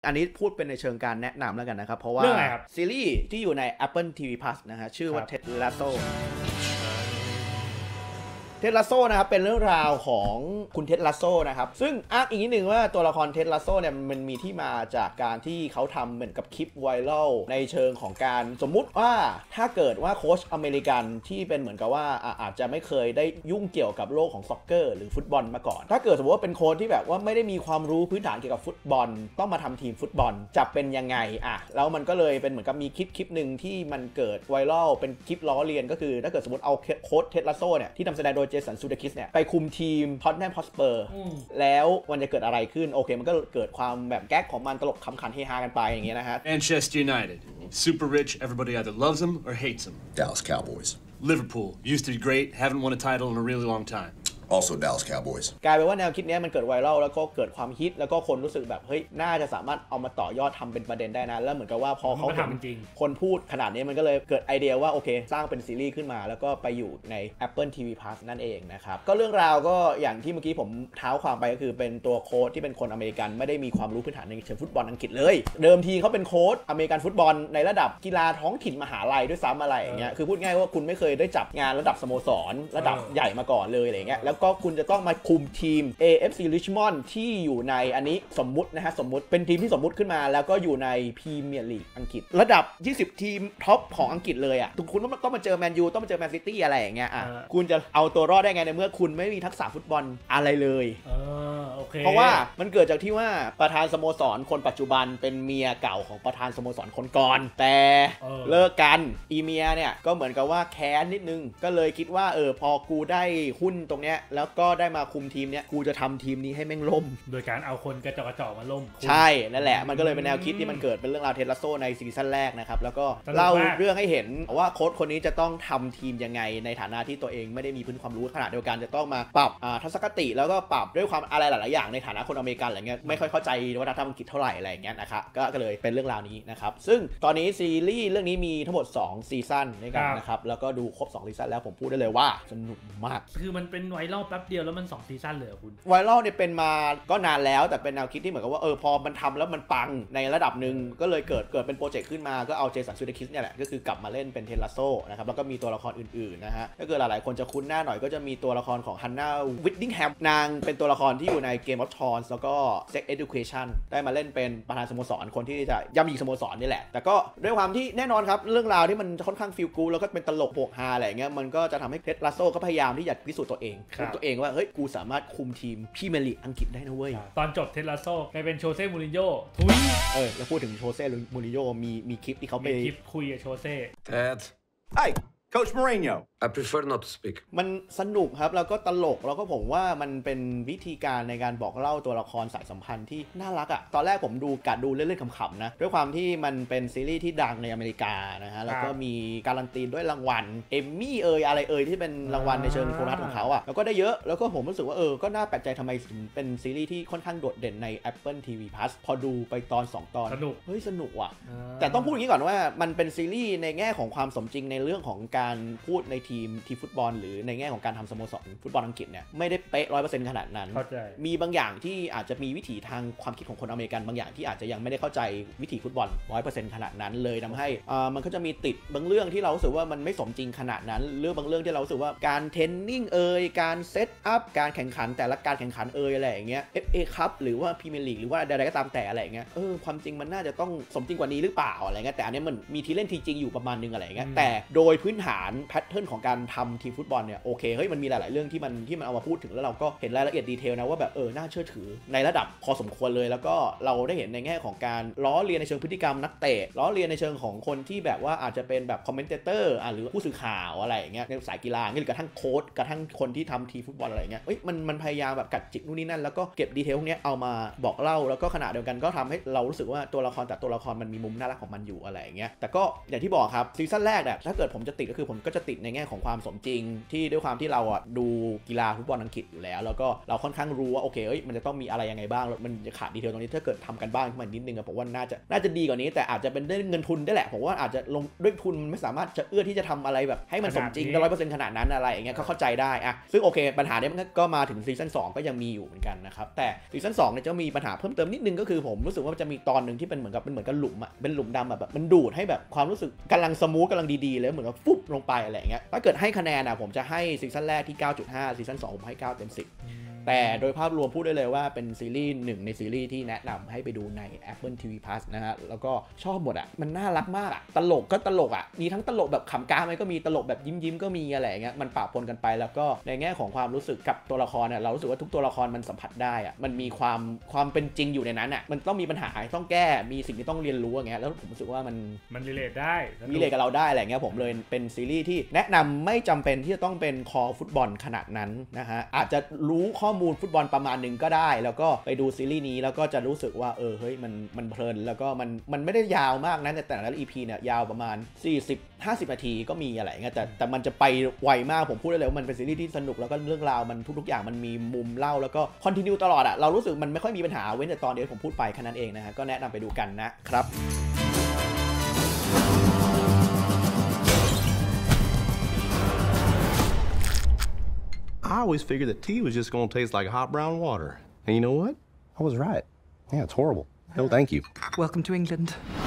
อันนี้พูดเป็นในเชิงการแนะนำแล้วกันนะครับเพราะว่าซีรีส์ที่อยู่ใน Apple TV Plus นะฮะชื่อว่า Ted Lassoเท็ด ลัสโซนะครับเป็นเรื่องราวของคุณเท็ด ลัสโซนะครับซึ่งอ้างอีกนิดนึงว่าตัวละครเท็ด ลัสโซเนี่ยมันมีที่มาจากการที่เขาทำเหมือนกับคลิปไวรัลในเชิงของการสมมุติว่าถ้าเกิดว่าโค้ชอเมริกันที่เป็นเหมือนกับว่าอาจจะไม่เคยได้ยุ่งเกี่ยวกับโลกของซ็อกเกอร์หรือฟุตบอลมาก่อนถ้าเกิดสมมติว่าเป็นโค้ชที่แบบว่าไม่ได้มีความรู้พื้นฐานเกี่ยวกับฟุตบอลต้องมาทำทีมฟุตบอลจะเป็นยังไงแล้วมันก็เลยเป็นเหมือนกับมีคลิปหนึ่งที่มันเกิดไวรัลเป็นคลิปล้อเลียนก็คือถ้าเกิดสมมติเอาโค้ชเท็ด ลัสโซเนี่ยที่นำแสดงโดยเจสัน ซูเดคิสเนี่ยไปคุมทีมท็อตแนม ฮอตสเปอร์แล้วมันจะเกิดอะไรขึ้นโอเคมันก็เกิดความแบบแก๊กของมันตลกขำขันเฮฮากันไปอย่างเงี้ยนะฮะ Manchester United super rich everybody either loves them or hates them Dallas Cowboys Liverpool used to be great haven't won a title in a really long time also Dallas Cowboys กลายเป็นว่าแนวคิดนี้มันเกิดไวรัลแล้วก็เกิดความฮิตแล้วก็คนรู้สึกแบบเฮ้ยน่าจะสามารถเอามาต่อยอดทำเป็นประเด็นได้นะแล้วเหมือนกับว่าพอเขาเห็นคนพูดขนาดนี้มันก็เลยเกิดไอเดียว่าโอเคสร้างเป็นซีรีส์ขึ้นมาแล้วก็ไปอยู่ใน Apple TV Plus นั่นเองนะครับก็เรื่องราวก็อย่างที่เมื่อกี้ผมเท้าความไปก็คือเป็นตัวโค้ชที่เป็นคนอเมริกันไม่ได้มีความรู้พื้นฐานในเชิงฟุตบอลอังกฤษเลยเดิมทีเขาเป็นโค้ชอเมริกันฟุตบอลในระดับกีฬาท้องถิ่นมหาลัยด้วยซ้ำอะไรอย่างเงี้ยคือพูดง่ายว่าคุณไม่เคยได้จับงานระดับสโมสรระดับใหญ่มาก่อนเลยอะไรเงี้ยแล้วก็คุณจะต้องมาคุมทีม AFC Richmond ที่อยู่ในอันนี้สมมุตินะฮะสมมุติเป็นทีมที่สมมุติขึ้นมาแล้วก็อยู่ในพรีเมียร์ลีกอังกฤษระดับ20ทีมท็อปของอังกฤษเลยคุณต้องมาเจอแมนยูต้องมาเจอแมนซิตี้อะไรอย่างเงี้ยคุณจะเอาตัวรอดได้ไงในเมื่อคุณไม่มีทักษะฟุตบอลอะไรเลยโอเคเพราะว่ามันเกิดจากที่ว่าประธานสโมสรคนปัจจุบันเป็นเมียเก่าของประธานสโมสรคนก่อนแต่เลิกกันอีเมียเนี่ยก็เหมือนกับว่าแค้นนิดนึงก็เลยคิดว่าพอกูได้หุ้นตรงเนี้ยแล้วก็ได้มาคุมทีมเนี้ยกูจะทำทีมนี้ให้แม่งล่มโดยการเอาคนกระจอกมาล่มใช่นั่นแหละมันก็เลยเป็นแนวคิดที่มันเกิดเป็นเรื่องราวเท็ด ลัสโซในซีซั่นแรกนะครับแล้วก็เล่าเรื่องให้เห็นว่าโค้ชคนนี้จะต้องทำทีมยังไงในฐานะที่ตัวเองไม่ได้มีพื้นความรู้ขนาดเดียวกันจะต้องมาปรับทัศนคติแล้วก็ปรับด้วยความอะไรหลายๆอย่างในฐานะคนอเมริกันอะไรเงี้ยไม่ค่อยเข้าใจวัฒนธรรมอังกฤษเท่าไหร่อะไรอย่างเงี้ยนะครับก็เลยเป็นเรื่องราวนี้นะครับซึ่งตอนนี้ซีรีส์เรื่องนี้มีทั้งหมด2ซีซั่นด้วยกันนะครับแล้วก็ดูครบ2ซีซั่นแล้วผมพูดได้เลยว่าสนุกมากคือมันเป็นไวรัลแป๊บเดียวแล้วมัน2ซีซั่นเลยคุณไวรัลเนี่ยเป็นมาก็นานแล้วแต่เป็นแนวคิดที่เหมือนกับว่าพอมันทำแล้วมันปังในระดับหนึ่งก็เลยเกิดเป็นโปรเจกต์ขึ้นมาก็เอาเจสัน ซูเดคิสเนี่ยแหละก็คือกลับมาเล่นเป็นเท็ด ลัสโซนะครับแล้วก็มีตัวละครอื่นๆนะฮะถ้าเกิดหลายๆคนจะคุ้นหน้าหน่อยก็จะมีตัวละครของฮันนาวิดดิ้งแฮมนางเป็นตัวละครที่อยู่ใน Game of Thrones แล้วก็ Sex Education ได้มาเล่นเป็นประธานสโมสรคนที่จะย่ำยีสโมสรนี่แหละแต่ก็ด้วยความที่แน่นอนครับเรื่องราวที่มันค่อนข้างฟีลกู๊ดแล้วก็เป็นตลกโปกฮาอะไรอย่างเงี้ยมันก็จะทำให้เท็ด ลัสโซก็พยายามที่จะพิสูจน์ตัวเองว่าเฮ้ยกูสามารถคุมทีมพรีเมียร์ลีกอังกฤษได้นะเว้ยตอนจบเท็ด ลัสโซกลายเป็นโชเซ่ มูรินโญ่ทุยแล้วพูดถึงโชเซ่ มูรินโญ่มีคลิปที่เขาไปคลิปคุยกับโชเซ่ Dad Hey Coach Mourinho I prefer not to speak มันสนุกครับแล้วก็ตลกแล้วก็ผมว่ามันเป็นวิธีการในการบอกเล่าตัวละครสายสัมพันธ์ที่น่ารักตอนแรกผมดูเล่นๆขำๆนะด้วยความที่มันเป็นซีรีส์ที่ดังในอเมริกานะฮะแล้วก็มีการันตีด้วยรางวัลเอมมี่อะไรที่เป็นรางวัลในเชิงโทรทัศน์ของเขาแล้วก็ได้เยอะแล้วก็ผมรู้สึกว่าก็น่าแปลกใจทำไมถึงเป็นซีรีส์ที่ค่อนข้างโดดเด่นใน Apple TV Plus พอดูไปตอน2ตอนสนุกว่ะแต่ต้องพูดอย่างนี้ก่อนว่ามันเป็นซีรีส์ในแง่ของความสมจริงในเรื่องของการพูดในทีมฟุตบอลหรือในแง่ของการทำสโมสรฟุตบอลอังกฤษเนี่ยไม่ได้เป๊ะ 100% ขนาดนั้นมีบางอย่างที่อาจจะมีวิถีทางความคิดของคนอเมริกันบางอย่างที่อาจจะยังไม่ได้เข้าใจวิถีฟุตบอล 100% ขนาดนั้นเลยทำให้มันก็จะมีติดบางเรื่องที่เรารู้สึกว่ามันไม่สมจริงขนาดนั้นเรื่องบางเรื่องที่เรารู้สึกว่าการเทรนนิ่งการเซตอัพการแข่งขันแต่ละการแข่งขันอะไรอย่างเงี้ย FA Cup หรือว่าพรีเมียร์ลีกหรือว่าอะไรก็ตามแต่อะไรอย่างเงี้ยความจริงมันน่าจะต้องสมจริงกว่านี้หรือเปล่าอะไรเงี้ยแต่อันนี้มันมีทีเล่นทีจริงอยู่ประมาณนึงอะไรเงี้ยแต่โดยพื้นฐานแพทเทิร์นของการทำทีมฟุตบอลเนี่ยโอเคเฮ้ยมันมีหลายๆเรื่องที่มันเอามาพูดถึงแล้วเราก็เห็นรายละเอียดดีเทลนะว่าแบบน่าเชื่อถือในระดับพอสมควรเลยแล้วก็เราได้เห็นในแง่ของการล้อเลียนในเชิงพฤติกรรมนักเตะล้อเลียนในเชิงของคนที่แบบว่าอาจจะเป็นแบบคอมเมนเตอร์หรือผู้สื่อข่าวอะไรอย่างเงี้ยในสายกีฬาหรือกระทั่งโค้ชกระทั่งคนที่ทำทีมฟุตบอลอะไรอย่างเงี้ยมันพยายามแบบกัดจิกนู่นนี่นั่นแล้วก็เก็บดีเทลพวกนี้เอามาบอกเล่าแล้วก็ขณะเดียวกันก็ทำให้เรารู้สึกว่าตัวละครแต่ตัวละครมันมีมุมน่ารักของมันอยู่อะไรอย่างเงี้ยแต่ก็อย่างที่บอกครับซีซั่นแรกเนี่ยถ้าเกิดผมจะติดก็คือผมก็จะติดในแง่ของความสมจริงที่ด้วยความที่เราอ่ะดูกีฬาฟุตบอลอังกฤษอยู่แล้วก็เราค่อนข้างรู้ว่าโอเคมันจะต้องมีอะไรยังไงบ้างมันจะขาดดีเทลตรงนี้ถ้าเกิดทำกันบ้านขึ้นมานิดนึงผมว่าน่าจะดีกว่านี้แต่อาจจะเป็นด้วยเงินทุนได้แหละผมว่าอาจจะลงด้วยทุนไม่สามารถจะเอื้อที่จะทำอะไรแบบให้มันสมจริง100%ขนาดนั้นอะไรอย่างเงี้ยเขาเข้าใจได้อะซึ่งโอเคปัญหานี้มันก็มาถึงซีซั่น2ก็ยังมีอยู่เหมือนกันนะครับแต่ซีซั่น2เนี่ยจะมีปัญหาเพิ่มเติมนิดนึงก็คือผมรู้สึกว่ามันจะมีตอนนึงที่เป็นเหมือนกับหลุมอ่ะเป็นหลุมดำแบบมันดูดให้แบบความรู้สึกกำลังสมูทกำลังดีๆเลยเหมือนกับฟุบลงไปอะไรอย่างเงี้ยถ้าเกิดให้คะแนนอ่ะผมจะให้ซีซั่นแรกที่ 9.5 ซีซั่น2ผมให้9 เต็ม 10แต่โดยภาพรวมพูดได้เลยว่าเป็นซีรีส์หนึ่งในซีรีส์ที่แนะนำให้ไปดูใน Apple TV Plus นะฮะแล้วก็ชอบหมดอ่ะมันน่ารักมากอ่ะตลกก็ตลกอ่ะมีทั้งตลกแบบขำกามันก็มีตลกแบบยิ้มก็มีอะไรอย่างเงี้ยมันปะปนกันไปแล้วก็ในแง่ของความรู้สึกกับตัวละครเนี่ยเรารู้สึกว่าทุกตัวละครมันสัมผัสได้อ่ะมันมีความเป็นจริงอยู่ในนั้นอ่ะมันต้องมีปัญหาต้องแก้มีสิ่งที่ต้องเรียนรู้อย่างเงี้ยแล้วผมรู้สึกว่ามันรีเลทได้รีเลทกับเราได้อะไรเงี้ยผมเลยเป็นซีรีส์ที่แนะนำไม่จำเป็นที่จะต้องเป็นคอฟุตบอลขนาดนั้นนะฮะอาจจะรู้ข้อมูลฟุตบอลประมาณนึงก็ได้แล้วก็ไปดูซีรีส์นี้แล้วก็จะรู้สึกว่าเฮ้ยมันเพลินแล้วก็มันไม่ได้ยาวมากนะแต่ละ EP เนี่ยยาวประมาณ40-50 นาทีก็มีอะไรเงี้ยแต่มันจะไปไวมากผมพูดได้เลยว่ามันเป็นซีรีส์ที่สนุกแล้วก็เรื่องราวมันทุกอย่างมันมีมุมเล่าแล้วก็คอนทินิวตลอดเรารู้สึกมันไม่ค่อยมีปัญหาเว้นแต่ตอนเดียวผมพูดไปแค่นั้นเองนะฮะก็แนะนำไปดูกันนะครับ I always figured that tea was just going to taste like hot brown water. And you know what? I was right. Yeah, it's horrible. No, thank you. Welcome to England.